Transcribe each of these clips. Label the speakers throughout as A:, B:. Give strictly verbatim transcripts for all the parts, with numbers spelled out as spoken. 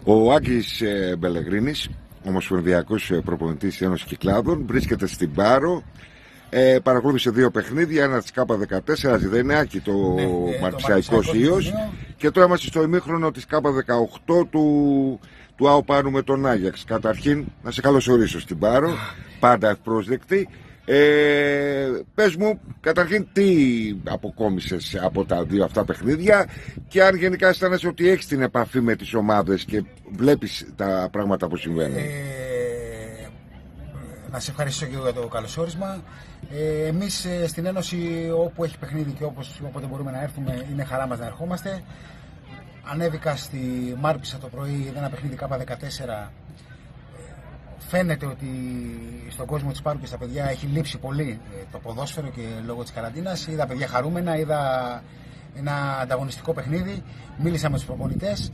A: Ο Άκης ε, Μπελεγρίνης, ομοσπονδιακός προπονητής Ένωσης Κυκλάδων, βρίσκεται στην Πάρο. Ε, παρακολούθησε δύο παιχνίδια, ένα της Κάπα δεκατέσσερα, δεν είναι Άκη, το ναι, Μαρπισαϊκός Ήος, και τώρα είμαστε στο ημίχρονο της Κάπα δεκαοκτώ του, του ΑΟ Πάνου με τον Άγιαξ. Καταρχήν, να σε καλωσορίσω στην Πάρο, πάντα ευπρόσδεκτη. Ε, πες μου καταρχήν τι αποκόμισες από τα δύο αυτά παιχνίδια και αν γενικά αισθάνεσαι ότι έχεις την επαφή με τις ομάδες και βλέπεις τα πράγματα που συμβαίνουν. Ε,
B: να σε ευχαριστήσω και για το καλωσόρισμα. Ε, εμείς ε, στην Ένωση, όπου έχει παιχνίδι και όπως, όποτε μπορούμε να έρθουμε, είναι χαρά μας να ερχόμαστε. Ανέβηκα στη Μάρπισσα το πρωί, ένα παιχνίδι Κάπα δεκατέσσερα. Φαίνεται ότι στον κόσμο της Πάρου και στα παιδιά έχει λείψει πολύ το ποδόσφαιρο και λόγω της καραντίνας. Είδα παιδιά χαρούμενα, είδα ένα ανταγωνιστικό παιχνίδι, μίλησα με τους προπονητές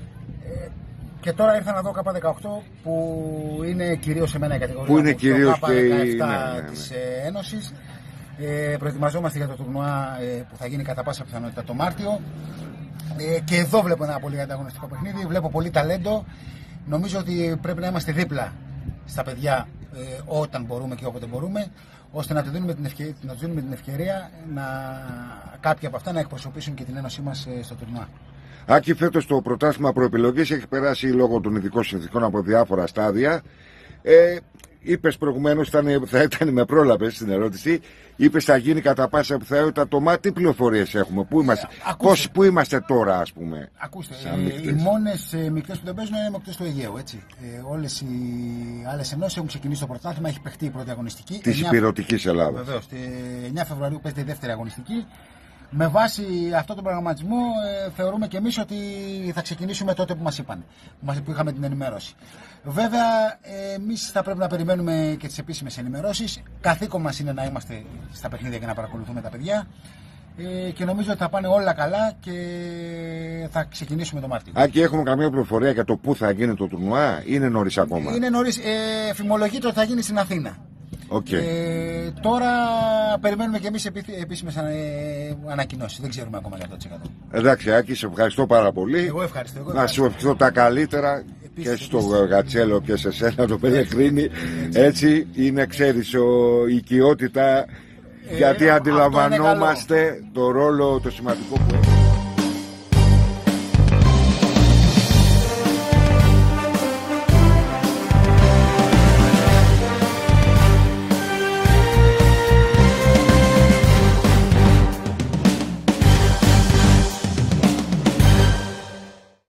B: και τώρα ήρθα να δω Κάπα δεκαοκτώ που είναι κυρίως σε μένα η κατηγορία
A: που είναι κυρίως
B: Κάπα δεκαεπτά
A: και... ναι, ναι, ναι.
B: της Ένωσης. Ε, προετοιμαζόμαστε για το τουρνουά ε, που θα γίνει κατά πάσα πιθανότητα το Μάρτιο ε, και εδώ βλέπω ένα πολύ ανταγωνιστικό παιχνίδι, βλέπω πολύ ταλέντο. Νομίζω ότι πρέπει να είμαστε δίπλα στα παιδιά ε, όταν μπορούμε και όποτε μπορούμε, ώστε να τους δίνουμε την ευκαιρία, να τους δίνουμε την ευκαιρία να κάποιοι από αυτά να εκπροσωπήσουν και την Ένωσή μας ε, στο τουρνουά.
A: Άκη, φέτος το πρωτάθλημα προεπιλογής έχει περάσει λόγω των ειδικών συνθηκών από διάφορα στάδια. Ε, είπες προηγουμένως, θα ήταν με πρόλαβες στην ερώτηση, είπες θα γίνει κατά πάσα πιθανότητα το ΜΑ. Τι πληροφορίες έχουμε, πού είμαστε, ε, πώς, πού είμαστε τώρα, ας πούμε.
B: Ακούστε, ε, οι μόνες ε, μικτές που δεν παίζουν είναι οι μικτές του Αιγαίου, έτσι. Ε, όλες οι άλλες ενώσεις έχουν ξεκινήσει το πρωτάθλημα, έχει παιχτεί η πρώτη αγωνιστική.
A: Της υπηρετικής Ελλάδας.
B: Βεβαίως, εννιά Φεβρουαρίου παίζεται η δεύτερη αγωνιστική. Με βάση αυτόν τον προγραμματισμό ε, θεωρούμε και εμείς ότι θα ξεκινήσουμε τότε που μας είπαν, που είχαμε την ενημέρωση. Βέβαια, ε, εμείς θα πρέπει να περιμένουμε και τις επίσημες ενημερώσεις. Καθήκον μας είναι να είμαστε στα παιχνίδια και να παρακολουθούμε τα παιδιά. Ε, και νομίζω ότι θα πάνε όλα καλά και θα ξεκινήσουμε το Μάρτιο.
A: Άκη, έχουμε καμία πληροφορία για το πού θα γίνει το τουρνουά, είναι νωρίς ακόμα?
B: Είναι νωρίς, ε, φημολογείται ότι θα γίνει στην Αθήνα.
A: Okay.
B: Ε, τώρα περιμένουμε και εμείς επίσημες ανακοινώσεις. Δεν ξέρουμε ακόμα εκατό τοις εκατό.
A: Εντάξει, Άκη, σε ευχαριστώ πάρα πολύ.
B: Εγώ ευχαριστώ. Εγώ
A: να σου ευχηθώ τα καλύτερα επίσης, και στο Γατσέλο και σε σένα το Πελεκρίνη. Έτσι είναι, ξέρεις, ο, η οικειότητα, ε, γιατί αντιλαμβανόμαστε το ρόλο το σημαντικό που έχει.